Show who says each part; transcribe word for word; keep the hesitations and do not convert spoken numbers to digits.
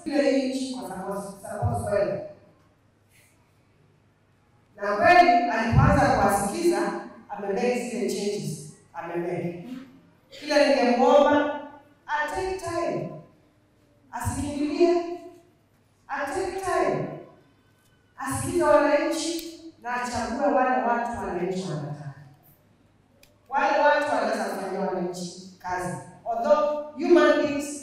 Speaker 1: ile nchi kwa sababu sababu kweli. Na kweli alipoanza kuwasikiza amemake zile changes, amemake. Kila ningemwomba take time. Asikimbilie, take time. Asikize wananchi na achague wale watu wananchi wanataka. Wale watu wanaweza kufanya wananchi kazi. Although human beings